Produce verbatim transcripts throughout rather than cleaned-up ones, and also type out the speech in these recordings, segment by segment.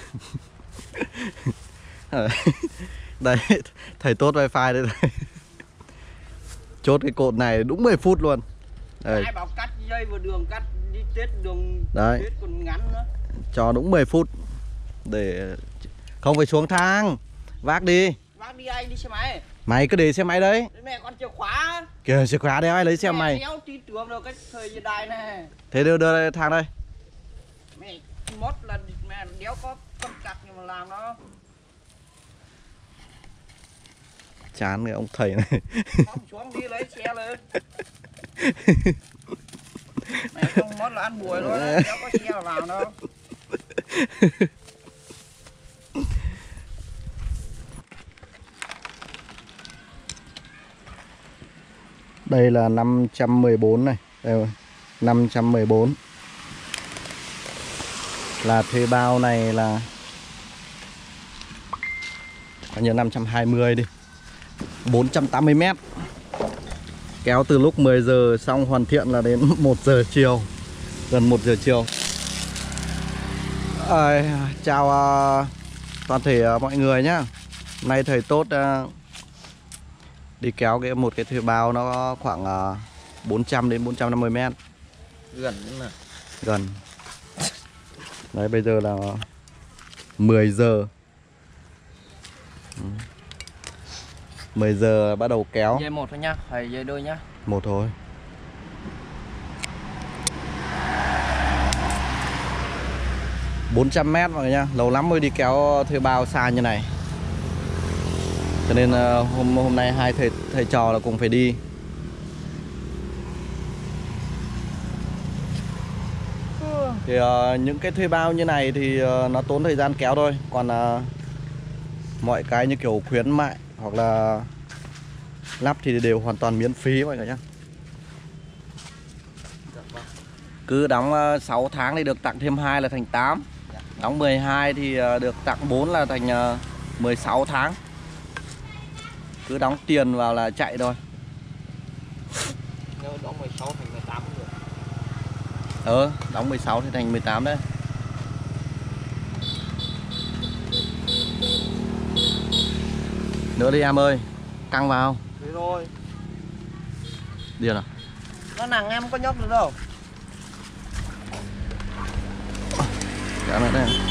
Đây, thầy tốt wifi đây này. Chốt cái cột này đúng mười phút luôn. Đây. Ai bảo cắt dây vào đường cắt đi tết đường đấy. Tết còn ngắn nữa. Cho đúng mười phút để không phải xuống thang. Vác đi. Vác đi anh đi xe máy. Mày cứ để xe máy đấy. Mẹ con chìa khóa. Kìa chìa khóa đeo ai lấy xe mẹ mày. đéo tí tưởng được cái thời gian đại này. Thế đưa đưa đây, thang đây. Mẹ mót là mẹ đéo có con cặt nhưng mà làm nó. Chán cái ông thầy này. Không xuống đi lấy xe lên. Mẹ không mót là ăn buổi thôi, đéo có xe nào làm đâu. Đây là năm trăm mười bốn này. Đây, năm trăm mười bốn. Là thuê bao này là bao nhiêu, năm trăm hai mươi đi, bốn trăm tám mươi mét. Kéo từ lúc mười giờ xong hoàn thiện là đến một giờ chiều. Gần một giờ chiều. à, Chào uh, toàn thể uh, mọi người nhá. Nay thầy tốt uh, đi kéo cái một cái thuê bao nó khoảng uh, bốn trăm đến bốn trăm năm mươi mét. Gần mà. Gần. Đấy bây giờ là mười giờ. mười giờ bắt đầu kéo. Dây một thôi nhá, hay dây đôi nhá. Một thôi. bốn trăm mét mọi người nhá. Lâu lắm mới đi kéo thuê bao xa như này. Cho nên uh, hôm hôm nay hai thầy thầy trò là cùng phải đi. Thì uh, những cái thuê bao như này thì uh, nó tốn thời gian kéo thôi. Còn uh, mọi cái như kiểu khuyến mại hoặc là lắp thì đều hoàn toàn miễn phí mọi người nhé. Cứ đóng uh, sáu tháng thì được tặng thêm hai là thành tám. Đóng mười hai thì uh, được tặng bốn là thành uh, mười sáu tháng. Cứ đóng tiền vào là chạy thôi. Nếu đóng mười sáu thành mười tám cũng được. Ờ, đóng mười sáu thì thành mười tám đấy. Nữa đi em ơi, căng vào. Thế rồi. Điên à? Nó nặng em có nhấc được đâu. Cái này đây.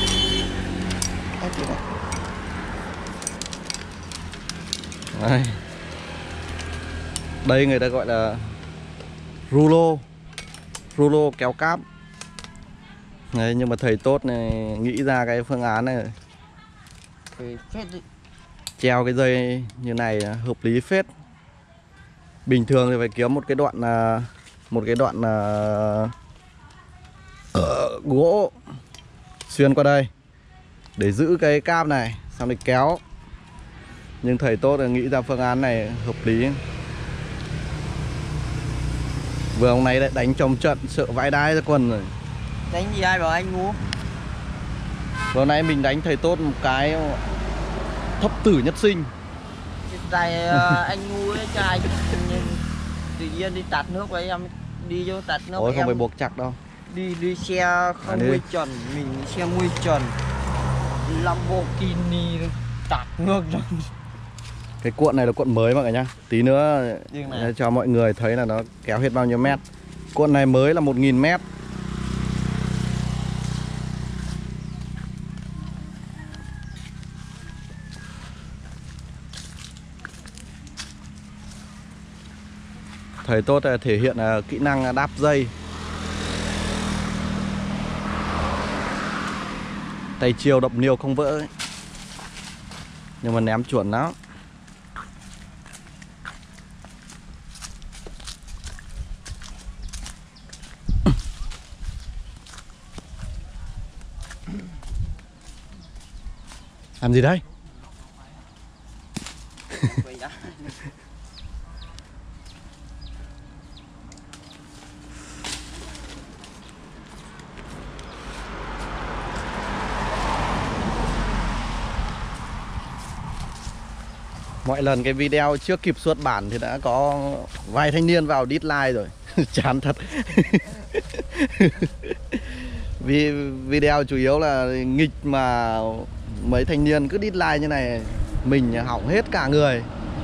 Đây. Đây người ta gọi là rulo. Rulo kéo cáp. Đấy, nhưng mà thầy tốt này nghĩ ra cái phương án này. Thì phết đi. Treo cái dây như này hợp lý phết. Bình thường thì phải kiếm một cái đoạn một cái đoạn uh, gỗ xuyên qua đây để giữ cái cáp này xong rồi kéo. Nhưng thầy tốt là nghĩ ra phương án này hợp lý. Vừa hôm nay lại đánh trong trận sợ vãi đái ra quần rồi. Đánh gì ai bảo anh ngu. Vừa nãy mình đánh thầy tốt một cái thấp tử nhất sinh. Tại anh ngu ấy cho anh tự nhiên đi tạt nước với em đi vô tạt nước. Ôi không phải buộc chặt đâu. Đi đi xe không nguy trần, mình xe nguy trần. Lamborghini tạt nước rồi. Cái cuộn này là cuộn mới mọi người nhá. Tí nữa này. cho mọi người thấy là nó kéo hết bao nhiêu mét. Cuộn này mới là một nghìn mét. Thầy tốt thể hiện kỹ năng đáp dây. Tay chiều đập niêu không vỡ ấy. Nhưng mà ném chuẩn lắm. Làm gì đây? Mọi lần cái video chưa kịp xuất bản thì đã có vài thanh niên vào dislike rồi. Chán thật. Vì video chủ yếu là nghịch mà mấy thanh niên cứ dislike như này mình hỏng hết cả người.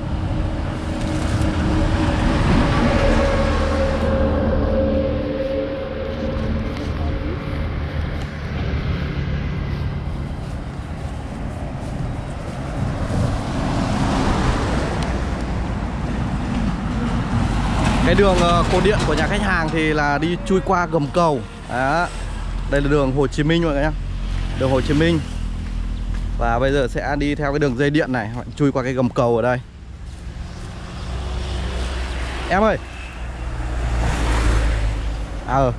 Cái đường cột điện của nhà khách hàng thì là đi chui qua gầm cầu. Đó. Đây là đường Hồ Chí Minh mọi người nhé. Đường Hồ Chí Minh. Và bây giờ sẽ đi theo cái đường dây điện này, chui qua cái gầm cầu ở đây. Em ơi. À ừ.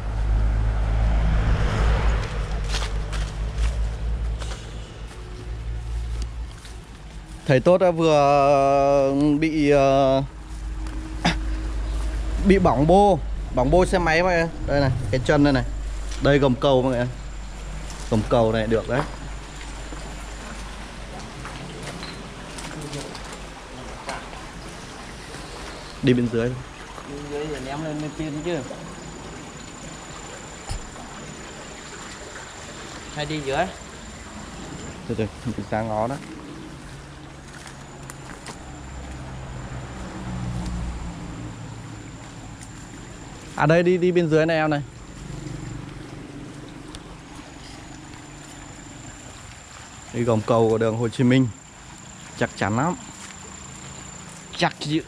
Thầy Tốt đã vừa bị uh, bị bỏng bô, bỏng bô xe máy mọi người. Đây này, cái chân đây này. Đây gầm cầu mọi người. Gầm cầu này được đấy. Đi bên dưới. Bên dưới rồi ném lên bên trên chứ. Hay đi dưới? Từ từ, mình sang ngó đó. À đây, đi đi bên dưới này em này. Đi gầm cầu của đường Hồ Chí Minh. Chắc chắn lắm. Chắc dữ.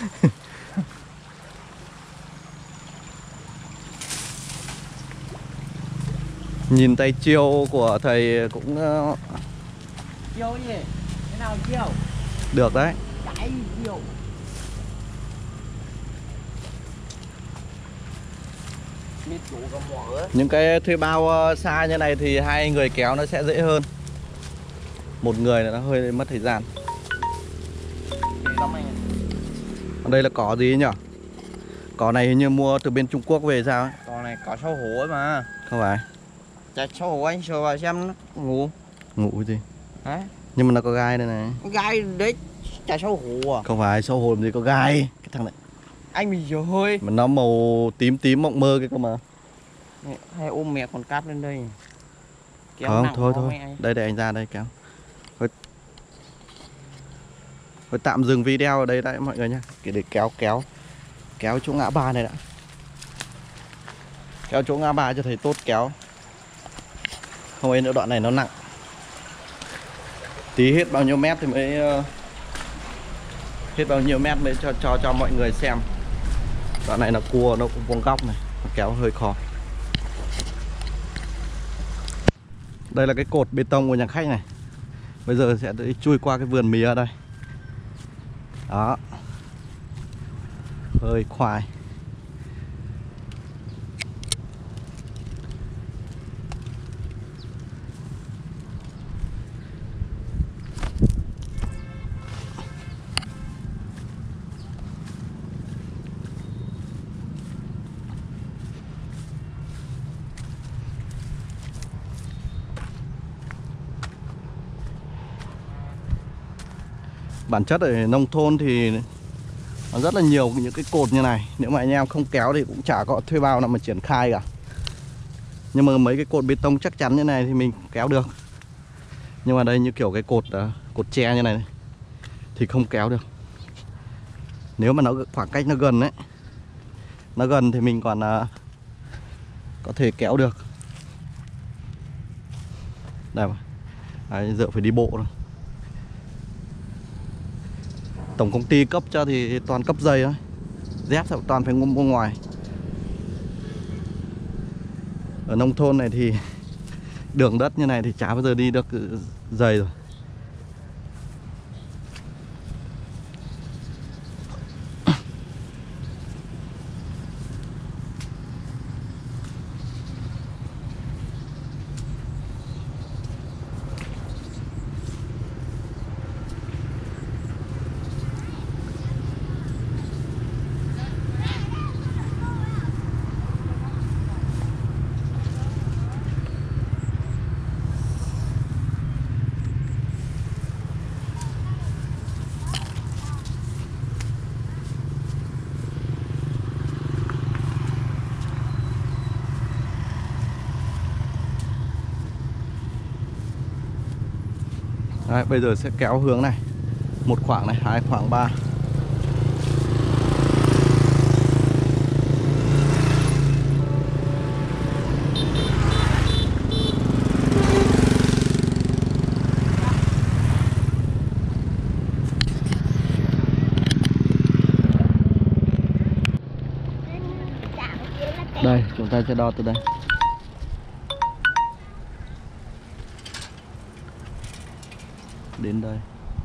Nhìn tay chiêu của thầy cũng uh... chiêu gì? Thế nào chiêu? Được đấy. Cái chiêu. Những cái thuê bao xa như này thì hai người kéo nó sẽ dễ hơn. Một người là nó hơi mất thời gian. Còn đây là cỏ gì nhỉ? Cỏ này hình như mua từ bên Trung Quốc về sao ấy? Cỏ này cỏ sâu hổ ấy mà. Không phải. Chả sâu hổ anh sờ vào xem nó ngủ. Ngủ gì? Đấy. Nhưng mà nó có gai đây này. Gai đấy, chả sâu hổ à? Không phải, sâu hổ làm gì có gai. Cái thằng này anh bị dở hơi. mà nó màu tím tím mộng mơ cái cơ mà. Hay ôm mẹ con cáp lên đây. Kéo không, nặng thôi thôi. Mẹ. Đây để anh ra đây kéo. Thôi, thôi tạm dừng video ở đây đã mọi người nhá. Để kéo kéo kéo chỗ ngã ba này đã. Kéo chỗ ngã ba cho thầy Tốt kéo. Không ấy nữa, đoạn này nó nặng. Tí hết bao nhiêu mét thì mới uh, hết bao nhiêu mét mới cho cho cho mọi người xem. Đoạn này là cua nó cũng vuông góc này, nó kéo hơi khó. Đây là cái cột bê tông của nhà khách này. Bây giờ sẽ đi chui qua cái vườn mía ở đây. Đó. Hơi khoai. Bản chất ở nông thôn thì nó rất là nhiều những cái cột như này. Nếu mà anh em không kéo thì cũng chả có thuê bao nào mà triển khai cả. Nhưng mà mấy cái cột bê tông chắc chắn như này thì mình kéo được. Nhưng mà đây như kiểu cái cột uh, cột tre như này thì không kéo được. Nếu mà nó khoảng cách nó gần đấy, nó gần thì mình còn uh, có thể kéo được. Đây mà. Đấy, giờ phải đi bộ rồi. Tổng công ty cấp cho thì toàn cấp dây thôi. Dép thì toàn phải mua ngoài. Ở nông thôn này thì đường đất như này thì chả bao giờ đi được giày rồi. Đấy, bây giờ sẽ kéo hướng này. Một khoảng này, hai khoảng, ba. Đây, chúng ta sẽ đo từ đây. Đến đây.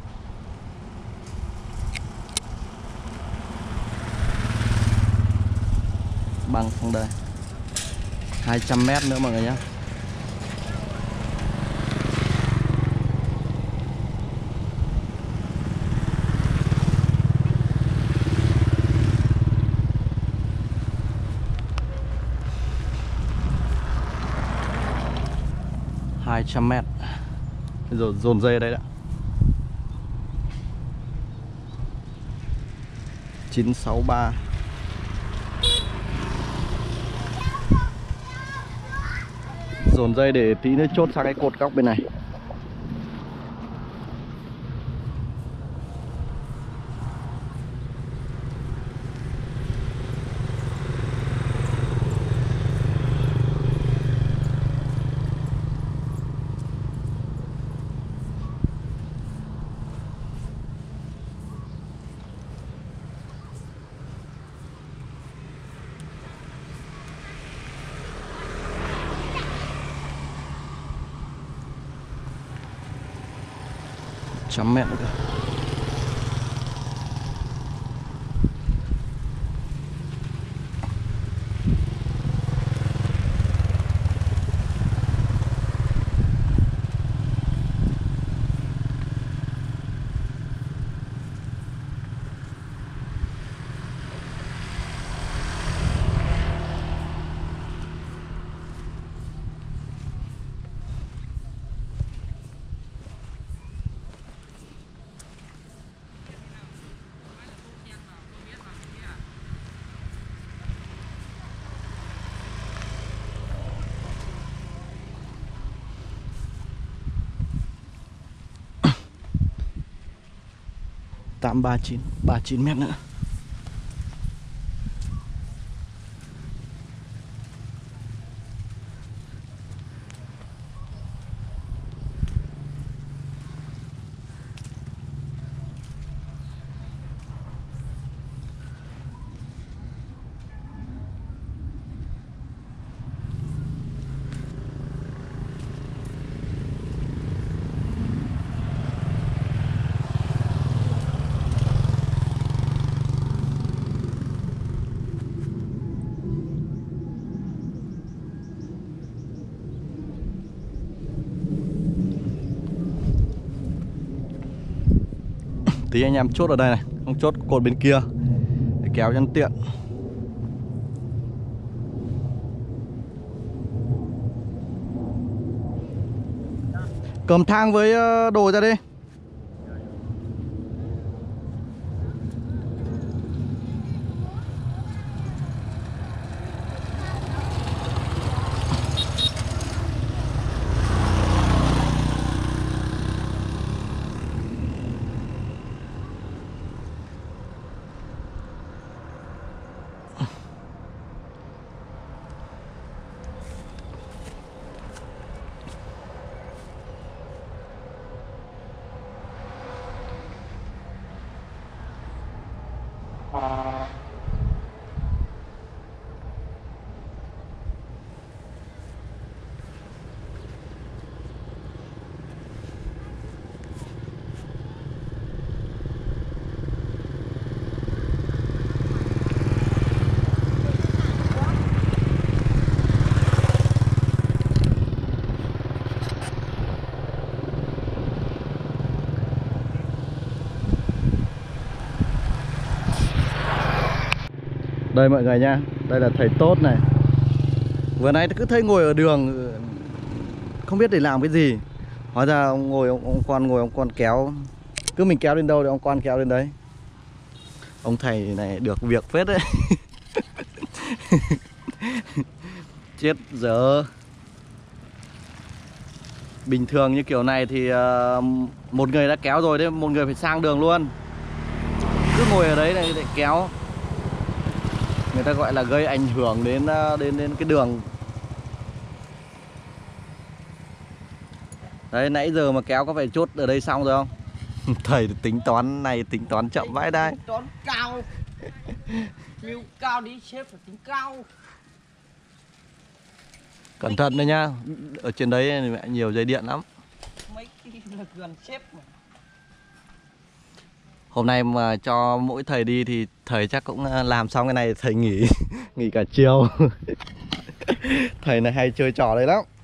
Băng sang đây. hai trăm mét nữa mọi người nhé. hai trăm mét. Rồi dồn dây ở đây đã. chín sáu ba. Dồn dây để tí nữa chốt sang cái cột góc bên này. Trăm mét nữa cơ. tám ba chín, ba mươi chín mét nữa. Tí anh em chốt ở đây này, không chốt cột bên kia để kéo cho nó tiện. Cầm thang với đồ ra đi. Đây mọi người nha, đây là thầy Tốt này. Vừa nãy cứ thấy ngồi ở đường không biết để làm cái gì. Hóa ra ông ngồi ông, ông con ngồi ông con kéo. Cứ mình kéo lên đâu thì ông con kéo lên đấy. Ông thầy này được việc phết đấy. Chết giờ. Bình thường như kiểu này thì uh, một người đã kéo rồi đấy, một người phải sang đường luôn. Cứ ngồi ở đấy này để kéo. Người ta gọi là gây ảnh hưởng đến uh, đến đến cái đường. Đấy, nãy giờ mà kéo có phải chốt ở đây xong rồi không? Thầy tính toán này tính toán chậm vãi đây. Tính toán cao. Mưu cao đi xếp phải tính cao. Cẩn thận đấy nhá. Ở trên đấy mẹ nhiều dây điện lắm. Mấy cái là gần xếp mà. Hôm nay mà cho mỗi thầy đi thì thầy chắc cũng làm xong cái này thầy nghỉ. Nghỉ cả chiều. Thầy này hay chơi trò đấy lắm.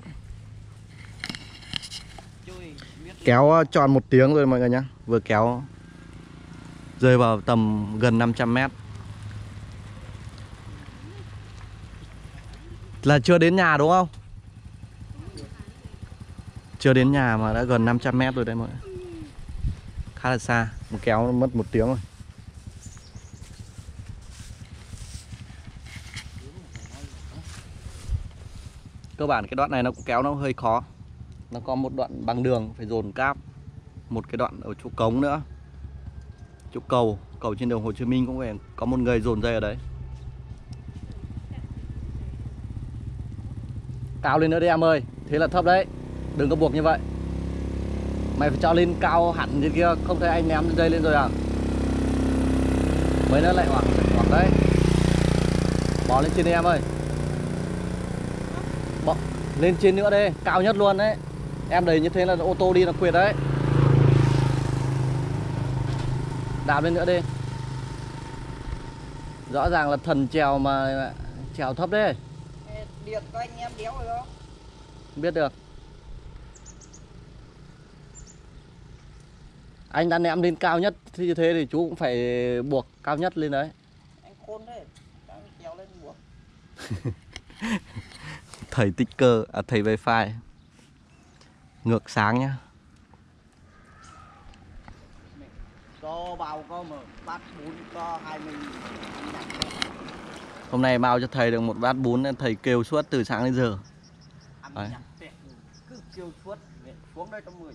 Kéo tròn một tiếng rồi mọi người nhá. Vừa kéo rơi vào tầm gần năm trăm mét. Là chưa đến nhà đúng không? Chưa đến nhà mà đã gần năm trăm mét rồi đấy mọi người. Khá là xa. Một kéo mất một tiếng rồi. Cơ bản cái đoạn này nó cũng kéo nó hơi khó. Nó có một đoạn bằng đường phải dồn cáp. Một cái đoạn ở chỗ cống nữa. Chỗ cầu. Cầu trên đường Hồ Chí Minh cũng phải có một người dồn dây ở đấy. Cao lên nữa đi em ơi. Thế là thấp đấy. Đừng có buộc như vậy. Mày phải cho lên cao hẳn trên kia. Không thấy anh ném dây lên rồi à? Mấy nữa lại hoảng hoảng đấy. Bỏ lên trên đi em ơi. Bỏ lên trên nữa đi. Cao nhất luôn đấy. Em đẩy như thế là ô tô đi là quyệt đấy. Đạp lên nữa đi. Rõ ràng là thần trèo mà trèo thấp đấy. Điện của anh em đéo rồi đó. Không biết được. Anh đã ném lên cao nhất thì như thế thì chú cũng phải buộc cao nhất lên đấy. Anh khôn thế. Anh kéo lên buộc. Thầy tích cơ, à thầy wifi. Ngược sáng nhá. Có bao có mà bát bún có hai mươi. Hôm nay bao cho thầy được một bát bún nên thầy kêu suốt từ sáng đến giờ. Ăn nhặt tẹt cứ kêu suốt xuống đây trong người.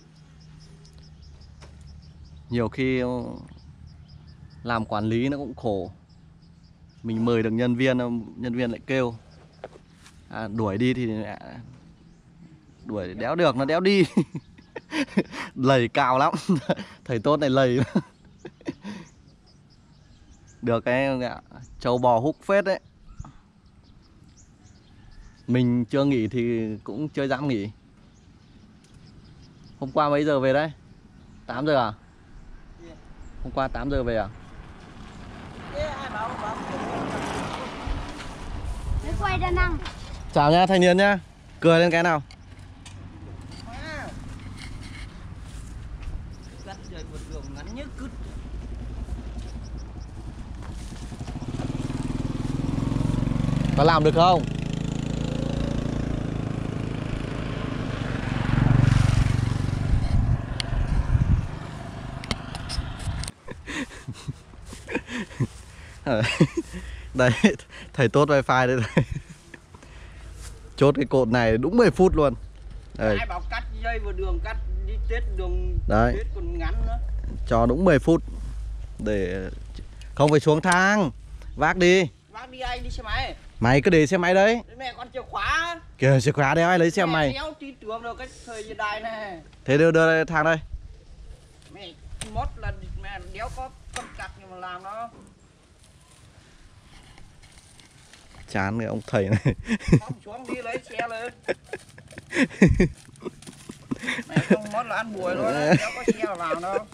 Nhiều khi làm quản lý nó cũng khổ. Mình mời được nhân viên, nhân viên lại kêu à, đuổi đi thì đuổi đéo được, nó đéo đi. Lầy cao lắm. Thầy tốt này lầy. Được cái trâu bò húc phết đấy. Mình chưa nghỉ thì cũng chưa dám nghỉ. Hôm qua mấy giờ về đấy? tám giờ à? Hôm qua tám giờ về à? Quay ra năng. Chào nha thanh niên nhá. Cười lên cái nào. Cắt dây vượt đường ngắn nhất cứt. Có làm được không? Đây, thầy tốt wifi đây này. Chốt cái cột này đúng mười phút luôn. Đây. Ai bảo cắt dây vào đường, cắt đi tết đường đấy. Tết còn ngắn nữa. Cho đúng mười phút. Để không phải xuống thang. Vác đi. Vác đi anh đi xe máy. Mày cứ để xe máy đấy. Mẹ con chìa khóa. Kìa chìa khóa đeo ai lấy xe mẹ mày. đéo tin tưởng được cái thời gian đại này. Thế đưa đưa thang đây. Mẹ mót là mẹ đéo có con cặt nhưng mà làm nó. Chán cái ông thầy này. Không xuống đi lấy xe lên. Mẹ không mót là ăn buổi thôi đó. Đéo có xe là làm đâu.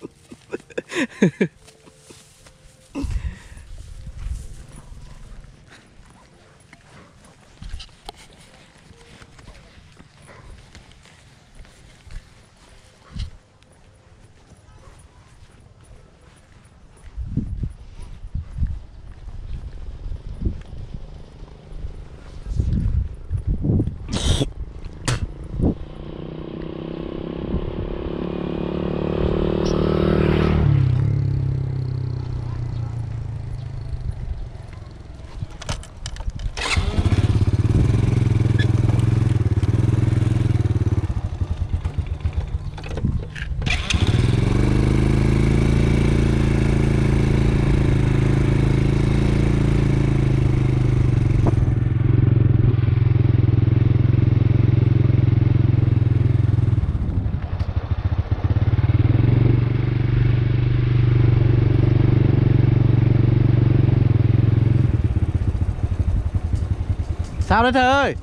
Sao đấy thầy ơi?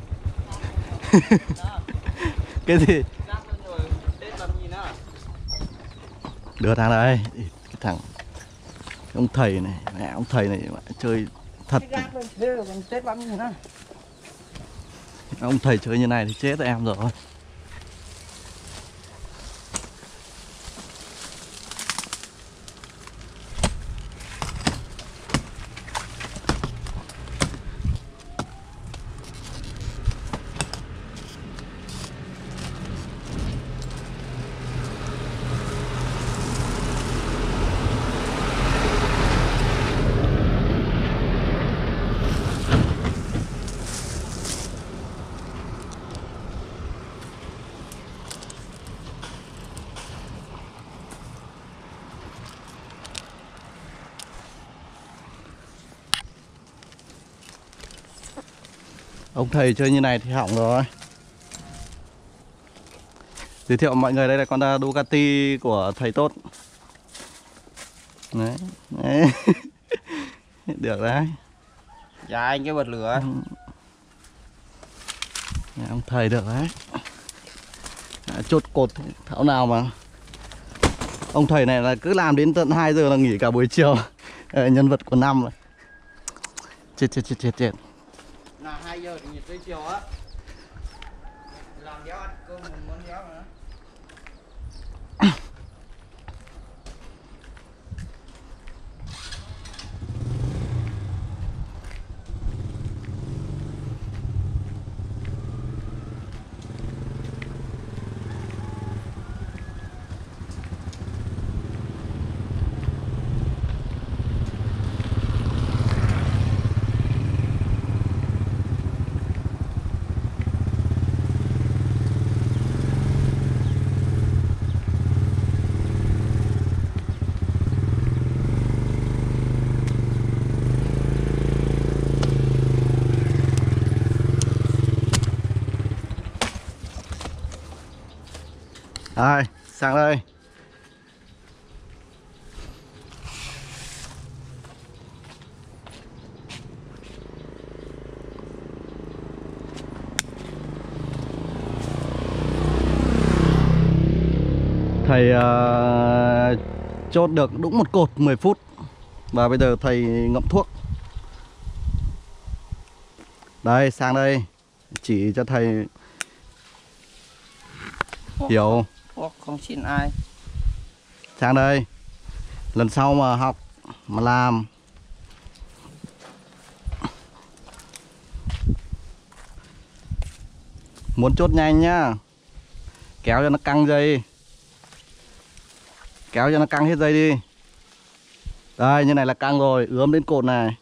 Cái gì? Đưa thằng đây. Cái thằng ông thầy này, mẹ ông thầy này chơi thật. Ông thầy chơi như này thì chết em rồi. Ông thầy chơi như này thì hỏng rồi. Giới thiệu mọi người, đây là con Ducati của thầy Tốt. Đấy, đấy. Được đấy. Dạ anh cái bật lửa. Đấy, ông thầy được đấy. À, chốt cột thảo nào mà. Ông thầy này là cứ làm đến tận hai giờ là nghỉ cả buổi chiều. À, nhân vật của năm rồi. Chết chết chết chết chết. Là hai giờ thì nhiệt tới chiều á. Làm đéo ăn cơm một món đéo nữa. Rồi, sang đây. Thầy uh, chốt được đúng một cột mười phút. Và bây giờ thầy ngậm thuốc. Đây, sang đây. Chỉ cho thầy hiểu. Thuốc không xin ai. Sang đây. Lần sau mà học mà làm muốn chốt nhanh nhá, kéo cho nó căng dây. Kéo cho nó căng hết dây đi. Đây, như này là căng rồi, ướm đến cột này.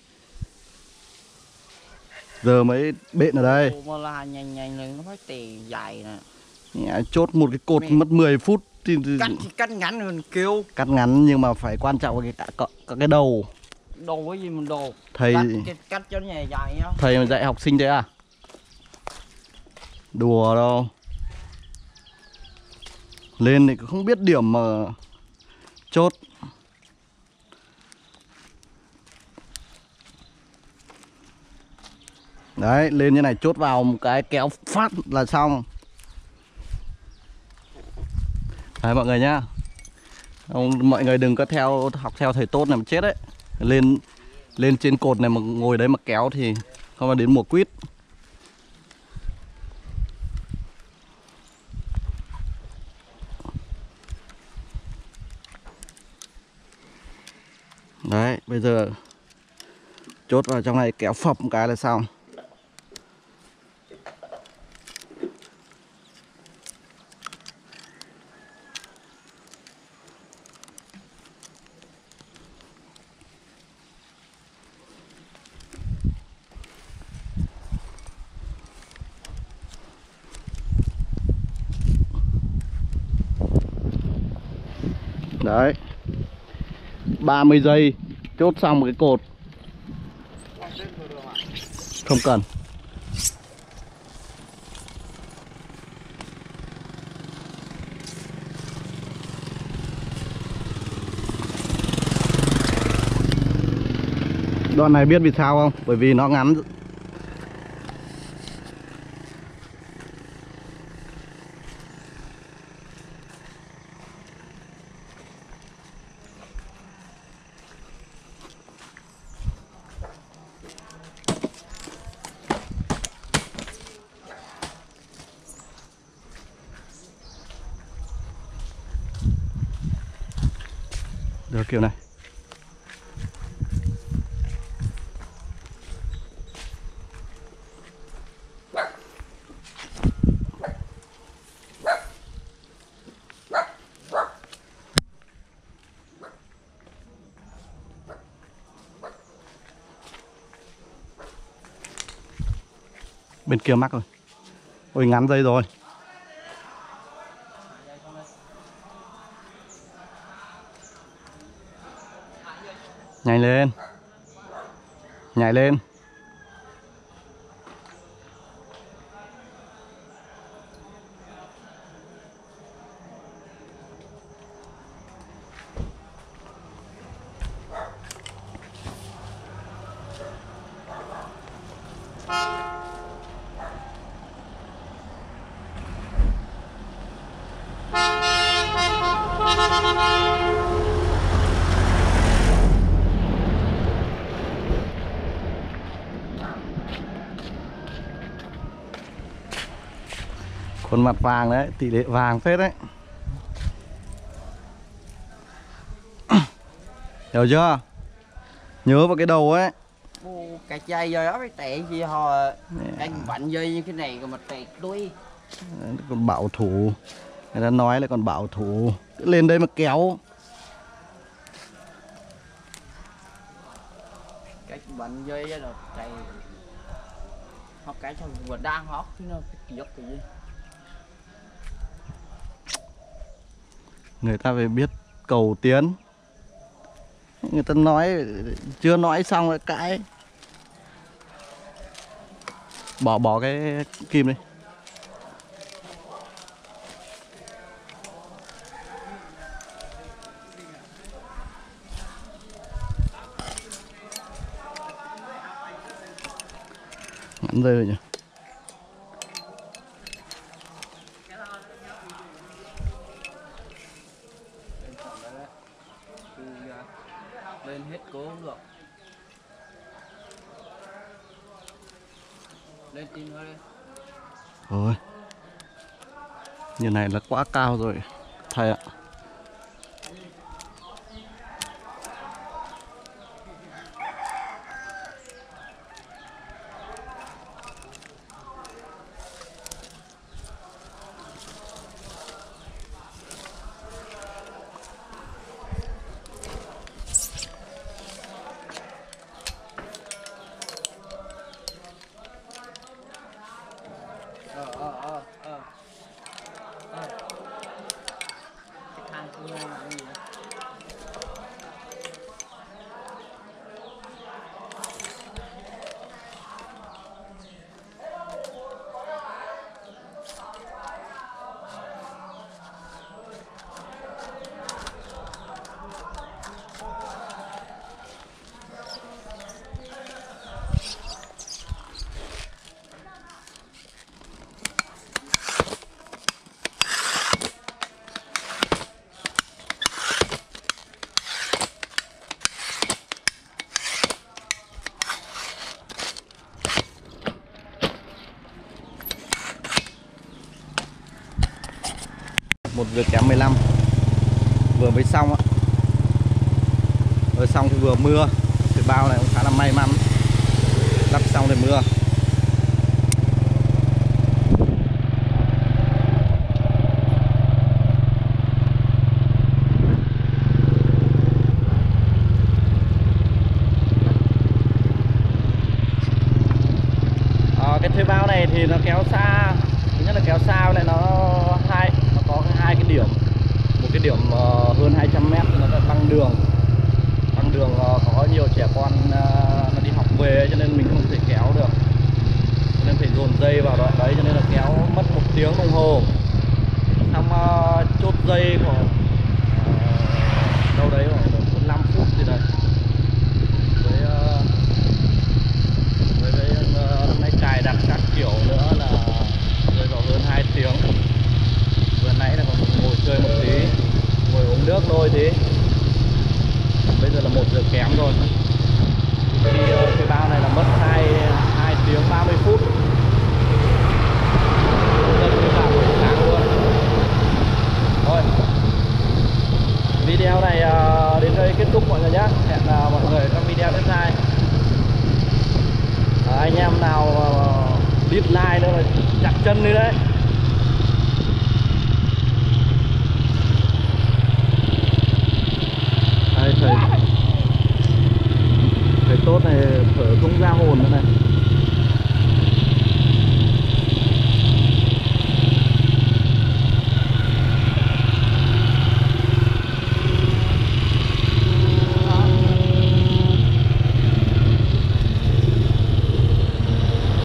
Giờ mới bện ở đây. Mà là nhanh nhanh lên nó phải tỉ dài nè. Chốt một cái cột mất mười phút thì... Cắt thì cắt ngắn rồi kêu. Cắt ngắn nhưng mà phải quan trọng cái cái, cái, cái đầu. Đồ cái gì mà đồ. Thầy cắt, cắt cho nhẹ dài nhá. Thầy mà dạy học sinh thế à? Đùa đâu. Lên thì không biết điểm mà chốt. Đấy, lên như này chốt vào một cái kéo phát là xong. Đấy mọi người nhá. Mọi người đừng có theo học theo thầy Tốt này mà chết đấy. Lên lên trên cột này mà ngồi đấy mà kéo thì không là đến mùa quýt. Đấy, bây giờ chốt vào trong này kéo phập một cái là xong. Đấy, ba mươi giây chốt xong một cái cột. Không cần. Đoạn này biết vì sao không? Bởi vì nó ngắn. Được kiểu này. Bên kia mắc rồi. Ôi ngắn dây rồi. Nhảy lên. Nhảy lên. Khuôn mặt vàng đấy, tỷ lệ vàng phết đấy. Hiểu chưa? Nhớ vào cái đầu ấy. Ô, cái chai dây đó phải tệ gì họ anh bắn dây như cái này mà tệ đuôi. Còn bảo thủ. Người ta nói là còn bảo thủ. Cứ lên đây mà kéo. Cái bắn dây là tệ. Họ cái thằng vừa đang hót chứ nó cái giấc cái gì. Người ta phải biết cầu tiến. Người ta nói chưa nói xong rồi cãi. Bỏ bỏ cái kim đi. Ngắn rơi rồi nhỉ. Lên hết cố không được. Lên tin thôi đi. Rồi. Như này là quá cao rồi thầy ạ. Ờ ờ ờ ờ. Ờ. Cái thằng kia là gì vậy? Một giờ kém mười lăm. Vừa mới xong á. Vừa xong thì vừa mưa. Cái bao này cũng khá là may mắn. Lắp xong thì mưa. À, cái thuê bao này thì nó kéo xa. Thứ nhất là kéo xa này nó hai nó có hai cái điểm. Một cái điểm uh, hơn hai trăm mét nó là băng đường. Băng đường uh, có nhiều trẻ con uh, nó đi học về cho nên mình không thể kéo được. Cho nên phải dồn dây vào đoạn đấy, cho nên là kéo mất một tiếng đồng hồ. Xong uh, chốt dây khoảng uh, đâu đấy khoảng bốn mươi lăm phút gì đấy. Với uh, với, với uh, hôm nay cài đặt các kiểu nữa là rơi vào hơn hai tiếng. Vừa nãy là còn ngồi chơi một tí, ngồi uống nước thôi tí. Bây giờ là một giờ kém rồi. Thì uh, cái bao này là mất hai hai tiếng ba mươi phút. Gần như là buổi sáng luôn. Thôi, video này uh, đến đây kết thúc mọi người nhé. Hẹn à, mọi người trong video tiếp theo. À, anh em nào uh, dislike nữa là chặt chân nữa đấy. Đây, thầy thầy tốt này thở không ra hồn nữa này.